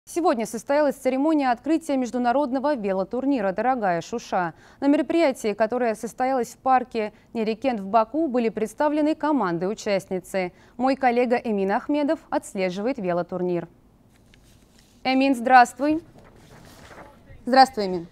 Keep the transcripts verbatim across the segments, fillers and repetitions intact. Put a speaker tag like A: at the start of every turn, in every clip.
A: Сегодня состоялась церемония открытия международного велотурнира «Дорогая Шуша». На мероприятии, которое состоялось в парке Нерикент в Баку, были представлены команды-участницы. Мой коллега Эмин Ахмедов отслеживает велотурнир. Эмин, здравствуй. Здравствуй, Эмин.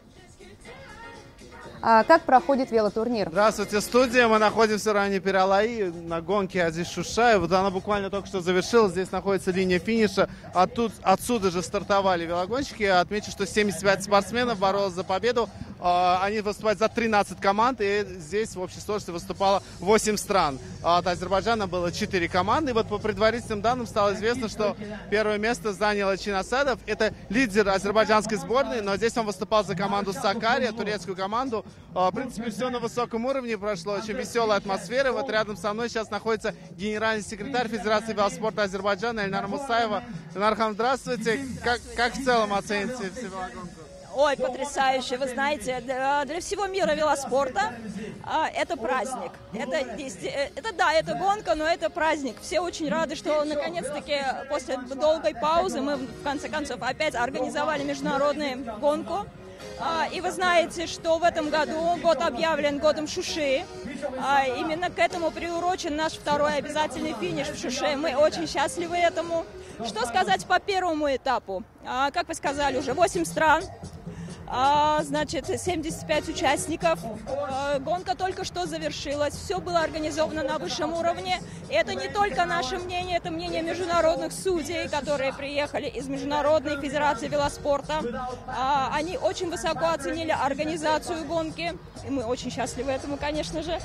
A: А как проходит велотурнир?
B: Здравствуйте, студия. Мы находимся в районе Пералаи на гонке Азиз Шуша. Вот она буквально только что завершилась. Здесь находится линия финиша. Оттуд, отсюда же стартовали велогонщики. Отмечу, что семьдесят пять спортсменов боролось за победу. Они выступают за тринадцать команд. И здесь в общей сложности выступало восемь стран. От Азербайджана было четыре команды. И вот по предварительным данным стало известно, что первое место занял Чин Асадов. Это лидер азербайджанской сборной. Но здесь он выступал за команду Сакария, турецкую команду. В принципе, все на высоком уровне прошло, очень веселая атмосфера. Вот рядом со мной сейчас находится генеральный секретарь Федерации велоспорта Азербайджана Эльнара Мусаева. Эльнархан, здравствуйте. Как, как в целом оцените всю велогонку?
C: Ой, потрясающе. Вы знаете, для всего мира велоспорта это праздник. Это, это да, это гонка, но это праздник. Все очень рады, что наконец-таки после долгой паузы мы в конце концов опять организовали международную гонку. И вы знаете, что в этом году год объявлен годом Шуши. Именно к этому приурочен наш второй обязательный финиш в Шуше. Мы очень счастливы этому. Что сказать по первому этапу? Как вы сказали, уже восемь стран. Значит, семьдесят пять участников. Гонка только что завершилась. Все было организовано на высшем уровне. И это не только наше мнение, это мнение международных судей, которые приехали из Международной федерации велоспорта. Они очень высоко оценили организацию гонки. И мы очень счастливы этому, конечно же.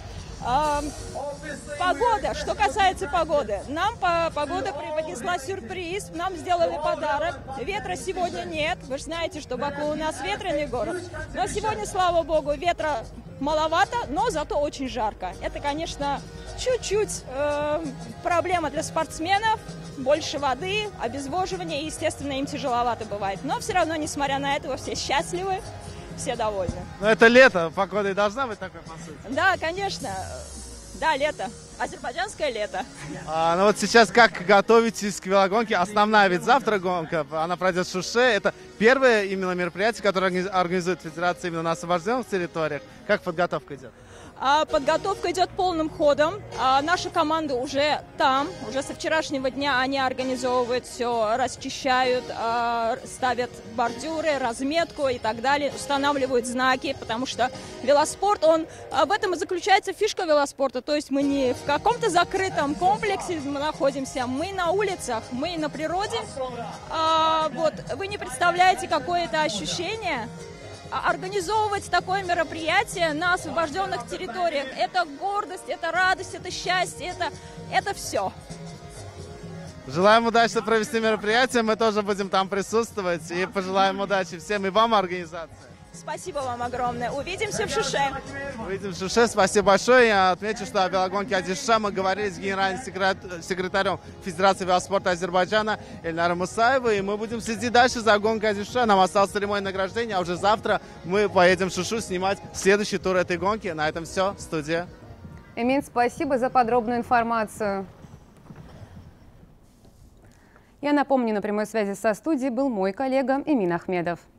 C: Погода. Что касается погоды. Нам погода преподнесла сюрприз. Нам сделали подарок. Ветра сегодня нет. Вы же знаете, что Баку у нас ветреный город. Но сегодня, слава богу, ветра маловато, но зато очень жарко. Это, конечно, чуть-чуть э, проблема для спортсменов. Больше воды, обезвоживание. И, естественно, им тяжеловато бывает. Но все равно, несмотря на это, все счастливы. Все довольны.
B: Но это лето, погода и должна быть такой, по сути.
C: Да, конечно. Да, лето. Азербайджанское лето.
B: А, ну вот сейчас как готовитесь к велогонке? Основная ведь завтра гонка, она пройдет в Шуше. Это первое именно мероприятие, которое организует Федерация именно на освобожденных территориях. Как подготовка идет?
C: Подготовка идет полным ходом. Наша команда уже там. Уже со вчерашнего дня они организовывают все, расчищают, ставят бордюры, разметку и так далее, устанавливают знаки, потому что велоспорт, он в этом и заключается фишка велоспорта. То есть мы не в каком-то закрытом комплексе мы находимся, мы на улицах, мы на природе. Вот, вы не представляете, какое это ощущение. Организовывать такое мероприятие на освобожденных территориях – это гордость, это радость, это счастье, это, это все.
B: Желаем удачно провести мероприятие, мы тоже будем там присутствовать и пожелаем удачи всем и вам, организации.
C: Спасибо вам огромное. Увидимся в Шуше.
B: Увидимся в Шуше. Спасибо большое. Я отмечу, что о велогонке Азиз Шуша мы говорили с генеральным секретарем Федерации велоспорта Азербайджана Эльнаром Мусаевым. И мы будем следить дальше за гонкой Азиз Шуша. Нам осталось церемония награждения, а уже завтра мы поедем в Шушу снимать следующий тур этой гонки. На этом все. Студия.
A: Эмин, спасибо за подробную информацию. Я напомню, на прямой связи со студией был мой коллега Эмин Ахмедов.